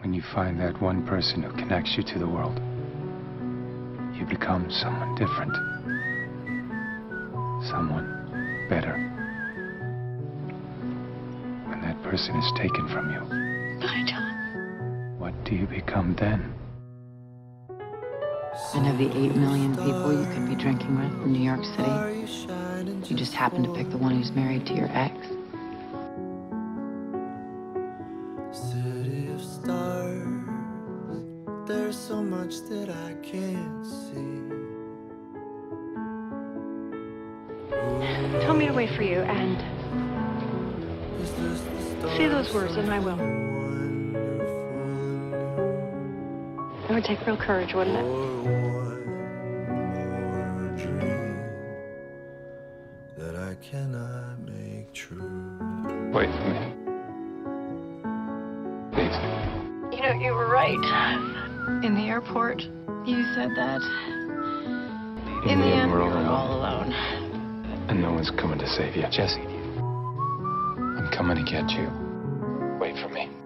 When you find that one person who connects you to the world, you become someone different. Someone better. When that person is taken from you, Bye, John. what do you become then? And of the 8 million people you could be drinking with in New York City, you just happen to pick the one who's married to your ex. City of stars, there's so much that I can't see. Tell me to wait for you and say those words and I will. It would take real courage, wouldn't it? That I cannot make true. Wait for me. Please. You know, you were right. In the airport, you said that. In the end, we we're were all all alone. And no one's coming to save you. Jesse, I'm coming to get you. Wait for me.